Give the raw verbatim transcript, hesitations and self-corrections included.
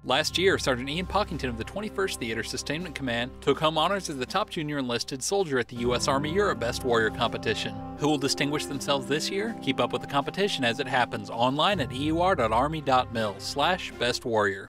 Last year, Sergeant Ian Pockington of the twenty-first Theater Sustainment Command took home honors as the top junior enlisted soldier at the U S Army Europe Best Warrior competition. Who will distinguish themselves this year? Keep up with the competition as it happens online at eur dot army dot mil slash best warrior.